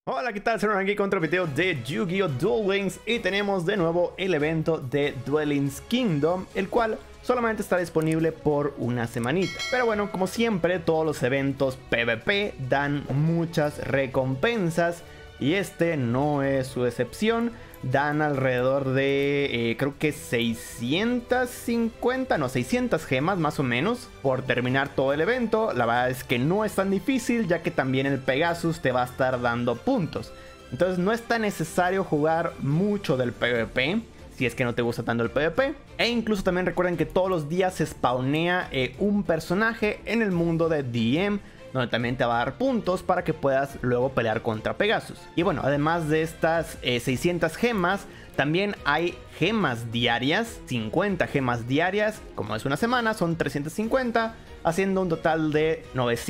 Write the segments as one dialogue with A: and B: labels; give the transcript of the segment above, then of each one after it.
A: Hola, ¿qué tal? Soy aquí con otro video de Yu-Gi-Oh! Duel Links y tenemos de nuevo el evento de Duel Links Kingdom, el cual solamente está disponible por una semanita. Pero bueno, como siempre, todos los eventos PvP dan muchas recompensas y este no es su excepción. Dan alrededor de, creo que 600 gemas más o menos por terminar todo el evento. La verdad es que no es tan difícil, ya que también el Pegasus te va a estar dando puntos. Entonces no es tan necesario jugar mucho del PvP, si es que no te gusta tanto el PvP. E incluso también recuerden que todos los días se spawnea un personaje en el mundo de DM, donde también te va a dar puntos para que puedas luego pelear contra Pegasus. Y bueno, además de estas 600 gemas, también hay gemas diarias, 50 gemas diarias. Como es una semana, son 350, haciendo un total de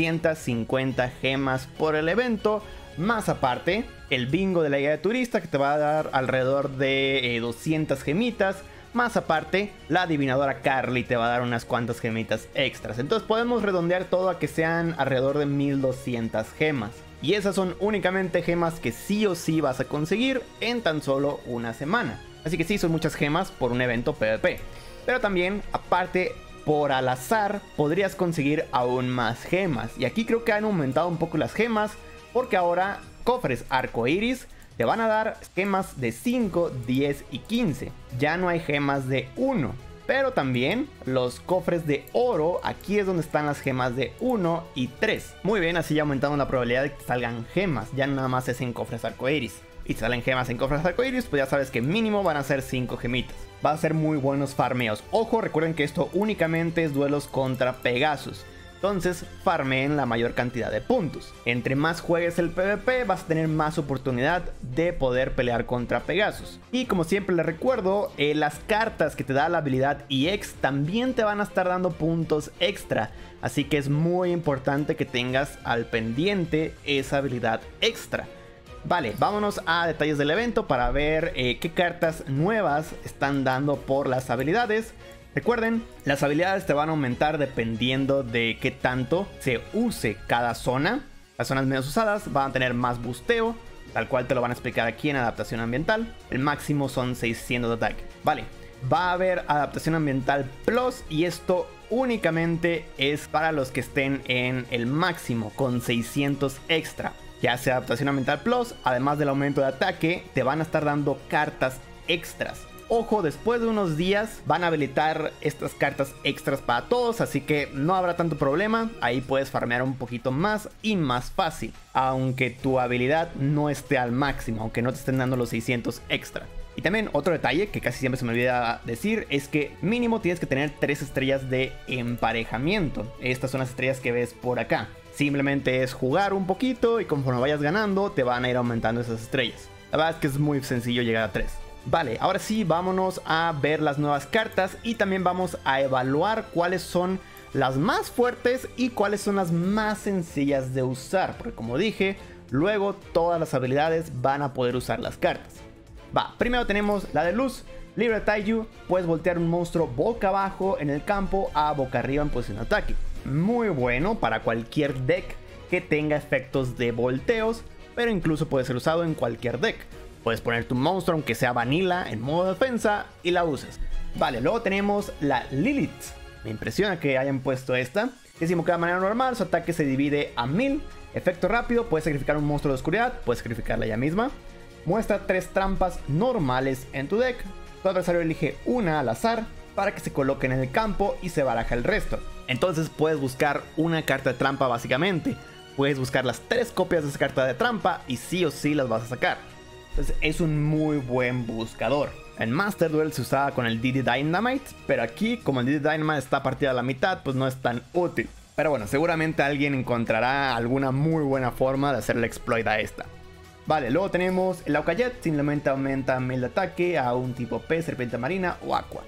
A: 950 gemas por el evento. Más aparte, el bingo de la guía de turista, que te va a dar alrededor de 200 gemitas. Más aparte, la adivinadora Carly te va a dar unas cuantas gemitas extras. Entonces podemos redondear todo a que sean alrededor de 1200 gemas. Y esas son únicamente gemas que sí o sí vas a conseguir en tan solo una semana. Así que sí, son muchas gemas por un evento PvP. Pero también, aparte, por al azar, podrías conseguir aún más gemas. Y aquí creo que han aumentado un poco las gemas, porque ahora cofres arcoiris te van a dar gemas de 5, 10 y 15. Ya no hay gemas de 1. Pero también los cofres de oro, aquí es donde están las gemas de 1 y 3. Muy bien, así ya aumentamos la probabilidad de que salgan gemas. Ya nada más es en cofres arcoiris. Y si salen gemas en cofres arcoiris, pues ya sabes que mínimo van a ser 5 gemitas. Va a ser muy buenos farmeos. Ojo, recuerden que esto únicamente es duelos contra Pegasus. Entonces farmeen la mayor cantidad de puntos. Entre más juegues el PvP vas a tener más oportunidad de poder pelear contra Pegasus. Y como siempre les recuerdo, las cartas que te da la habilidad EX también te van a estar dando puntos extra. Así que es muy importante que tengas al pendiente esa habilidad extra. Vale, vámonos a detalles del evento para ver qué cartas nuevas están dando por las habilidades. Recuerden, las habilidades te van a aumentar dependiendo de qué tanto se use cada zona. Las zonas menos usadas van a tener más busteo, tal cual te lo van a explicar aquí en adaptación ambiental. El máximo son 600 de ataque. Vale, va a haber adaptación ambiental plus y esto únicamente es para los que estén en el máximo con 600 extra. Ya sea adaptación ambiental plus, además del aumento de ataque, te van a estar dando cartas extras. Ojo, después de unos días van a habilitar estas cartas extras para todos, así que no habrá tanto problema. Ahí puedes farmear un poquito más y más fácil, aunque tu habilidad no esté al máximo, aunque no te estén dando los 600 extra. Y también otro detalle que casi siempre se me olvida decir es que mínimo tienes que tener 3 estrellas de emparejamiento. Estas son las estrellas que ves por acá. Simplemente es jugar un poquito y conforme vayas ganando te van a ir aumentando esas estrellas. La verdad es que es muy sencillo llegar a 3. Vale, ahora sí, vámonos a ver las nuevas cartas y también vamos a evaluar cuáles son las más fuertes y cuáles son las más sencillas de usar. Porque como dije, luego todas las habilidades van a poder usar las cartas. Va, primero tenemos la de luz. Libre Taiyu, puedes voltear un monstruo boca abajo en el campo a boca arriba en posición de ataque. Muy bueno para cualquier deck que tenga efectos de volteos, pero incluso puede ser usado en cualquier deck. Puedes poner tu monstruo, aunque sea vanilla, en modo defensa y la uses. Vale, luego tenemos la Lilith. Me impresiona que hayan puesto esta. Que si invoca de manera normal, su ataque se divide a 1000. Efecto rápido, puedes sacrificar un monstruo de oscuridad, puedes sacrificarla ella misma. Muestra 3 trampas normales en tu deck. Tu adversario elige una al azar para que se coloquen en el campo y se baraja el resto. Entonces puedes buscar una carta de trampa básicamente. Puedes buscar las 3 copias de esa carta de trampa y sí o sí las vas a sacar. Entonces es un muy buen buscador. En Master Duel se usaba con el DD Dynamite, pero aquí como el DD Dynamite está partido a la mitad, pues no es tan útil. Pero bueno, seguramente alguien encontrará alguna muy buena forma de hacerle exploit a esta. Vale, luego tenemos el Aukayet, simplemente aumenta 1000 de ataque a un tipo P, serpiente marina o aqua.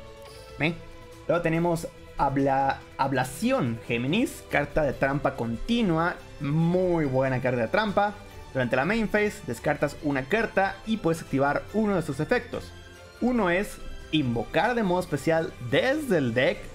A: Luego tenemos Ablación Géminis, carta de trampa continua, muy buena carta de trampa. Durante la main phase descartas una carta y puedes activar uno de sus efectos. Uno es invocar de modo especial desde el deck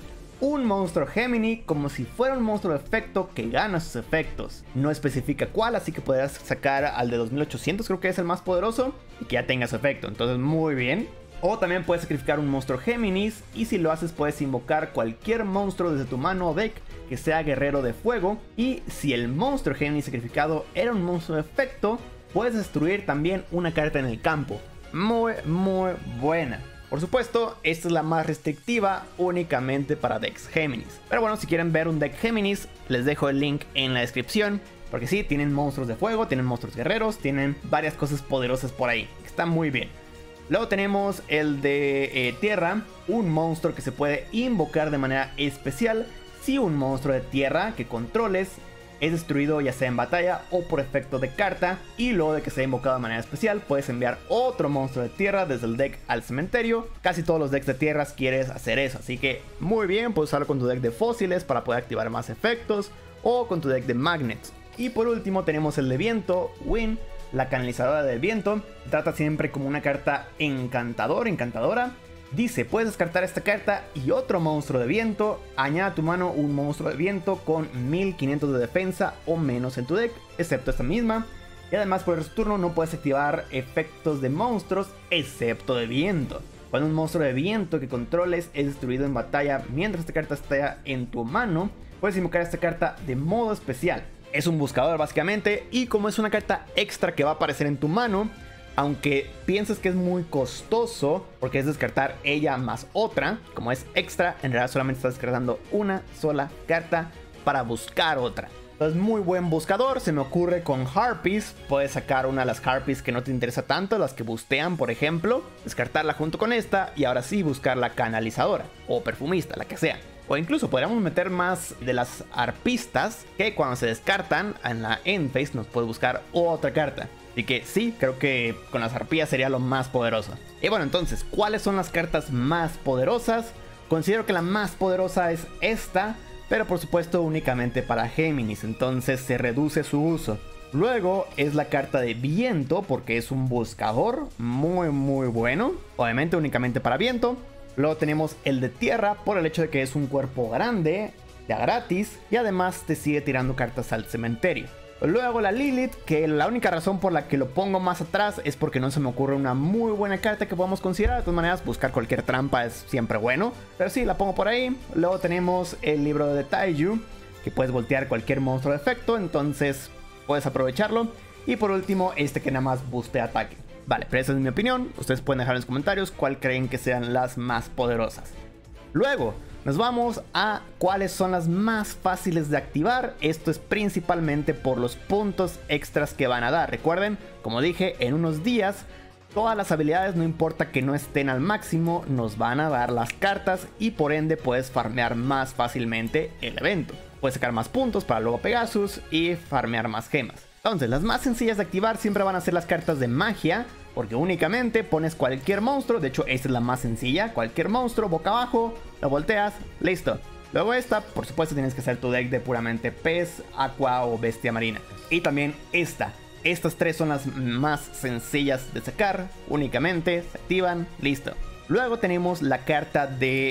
A: un monstruo Gemini como si fuera un monstruo de efecto que gana sus efectos. No especifica cuál, así que podrás sacar al de 2800, creo que es el más poderoso, y que ya tenga su efecto, entonces muy bien. O también puedes sacrificar un monstruo Géminis, y si lo haces puedes invocar cualquier monstruo desde tu mano o deck que sea guerrero de fuego, y si el monstruo Géminis sacrificado era un monstruo de efecto, puedes destruir también una carta en el campo. Muy buena. Por supuesto, esta es la más restrictiva, únicamente para decks Géminis. Pero bueno, si quieren ver un deck Géminis, les dejo el link en la descripción. Porque sí, tienen monstruos de fuego, tienen monstruos guerreros, tienen varias cosas poderosas por ahí. Está muy bien. Luego tenemos el de tierra, un monstruo que se puede invocar de manera especial si un monstruo de tierra que controles es destruido ya sea en batalla o por efecto de carta, y luego de que sea invocado de manera especial puedes enviar otro monstruo de tierra desde el deck al cementerio. Casi todos los decks de tierras quieres hacer eso, así que muy bien, puedes usarlo con tu deck de fósiles para poder activar más efectos o con tu deck de magnets. Y por último tenemos el de viento, Wind, la canalizadora del viento. Trata siempre como una carta encantadora. Dice, puedes descartar esta carta y otro monstruo de viento. Añade a tu mano un monstruo de viento con 1500 de defensa o menos en tu deck, excepto esta misma. Y además por el turno no puedes activar efectos de monstruos, excepto de viento. Cuando un monstruo de viento que controles es destruido en batalla mientras esta carta está en tu mano, puedes invocar esta carta de modo especial. Es un buscador básicamente, y como es una carta extra que va a aparecer en tu mano, aunque pienses que es muy costoso porque es descartar ella más otra, como es extra, en realidad solamente estás descartando una sola carta para buscar otra. Entonces muy buen buscador. Se me ocurre con Harpies, puedes sacar una de las Harpies que no te interesa tanto, las que bustean por ejemplo, descartarla junto con esta y ahora sí buscar la canalizadora o perfumista, la que sea. O incluso podríamos meter más de las arpistas, que cuando se descartan en la end phase nos puede buscar otra carta. Así que sí, creo que con las arpías sería lo más poderoso. Y bueno, entonces, ¿cuáles son las cartas más poderosas? Considero que la más poderosa es esta, pero por supuesto únicamente para Géminis, entonces se reduce su uso. Luego es la carta de viento, porque es un buscador muy bueno, obviamente únicamente para viento. Luego tenemos el de tierra, por el hecho de que es un cuerpo grande, ya gratis, y además te sigue tirando cartas al cementerio. Luego la Lilith, que la única razón por la que lo pongo más atrás es porque no se me ocurre una muy buena carta que podamos considerar. De todas maneras, buscar cualquier trampa es siempre bueno, pero sí, la pongo por ahí. Luego tenemos el libro de Taiju, que puedes voltear cualquier monstruo de efecto, entonces puedes aprovecharlo. Y por último, este que nada más bustea ataque. Vale, pero esa es mi opinión. Ustedes pueden dejar en los comentarios cuál creen que sean las más poderosas. Luego nos vamos a cuáles son las más fáciles de activar. Esto es principalmente por los puntos extras que van a dar. Recuerden, como dije, en unos días todas las habilidades, no importa que no estén al máximo, nos van a dar las cartas y por ende puedes farmear más fácilmente el evento. Puedes sacar más puntos para luego Pegasus y farmear más gemas. Entonces, las más sencillas de activar siempre van a ser las cartas de magia, porque únicamente pones cualquier monstruo. De hecho, esta es la más sencilla. Cualquier monstruo boca abajo, lo volteas, listo. Luego esta, por supuesto, tienes que hacer tu deck de puramente pez, aqua o bestia marina. Y también esta. Estas tres son las más sencillas de sacar. Únicamente se activan, listo. Luego tenemos la carta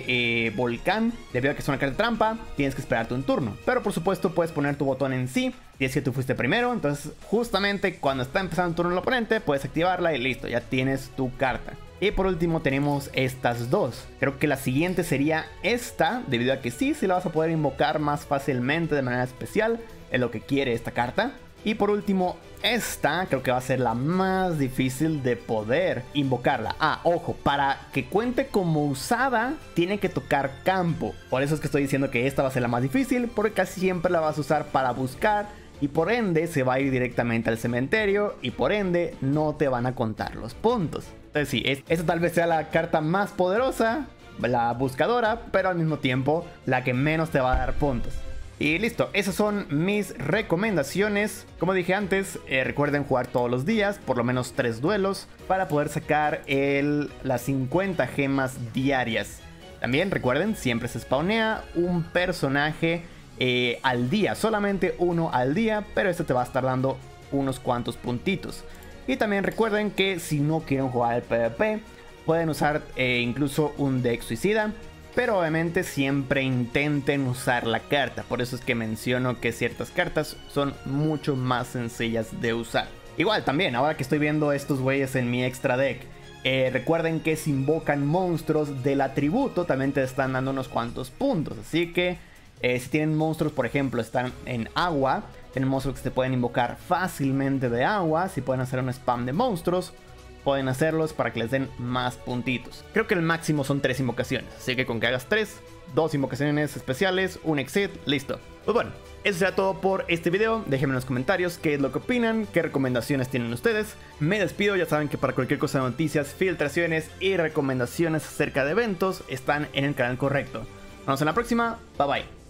A: de volcán. Debido a que es una carta trampa, tienes que esperarte un turno. Pero por supuesto puedes poner tu botón en sí. Y es que tú fuiste primero, entonces justamente cuando está empezando el turno del oponente, puedes activarla y listo, ya tienes tu carta. Y por último tenemos estas dos. Creo que la siguiente sería esta, debido a que sí la vas a poder invocar más fácilmente de manera especial. Es lo que quiere esta carta. Y por último, esta creo que va a ser la más difícil de poder invocarla. Ah, ojo, para que cuente como usada, tiene que tocar campo. Por eso es que estoy diciendo que esta va a ser la más difícil, porque casi siempre la vas a usar para buscar. Y por ende se va a ir directamente al cementerio y por ende no te van a contar los puntos. Entonces sí, esta tal vez sea la carta más poderosa, la buscadora, pero al mismo tiempo la que menos te va a dar puntos. Y listo, esas son mis recomendaciones. Como dije antes, recuerden jugar todos los días, por lo menos 3 duelos, para poder sacar las 50 gemas diarias. También recuerden, siempre se spawnea un personaje al día, solamente uno al día, pero este te va a estar dando unos cuantos puntitos. Y también recuerden que si no quieren jugar el PvP, pueden usar incluso un deck suicida, pero obviamente siempre intenten usar la carta. Por eso es que menciono que ciertas cartas son mucho más sencillas de usar. Igual también, ahora que estoy viendo estos güeyes en mi extra deck, recuerden que si invocan monstruos del atributo también te están dando unos cuantos puntos. Así que si tienen monstruos, por ejemplo, están en agua, tienen monstruos que se pueden invocar fácilmente de agua. Si pueden hacer un spam de monstruos, pueden hacerlos para que les den más puntitos. Creo que el máximo son 3 invocaciones, así que con que hagas 3, 2 invocaciones especiales, un exit, listo. Pues bueno, eso será todo por este video. Déjenme en los comentarios qué es lo que opinan, qué recomendaciones tienen ustedes. Me despido, ya saben que para cualquier cosa de noticias, filtraciones y recomendaciones acerca de eventos están en el canal correcto. Nos vemos en la próxima, bye bye.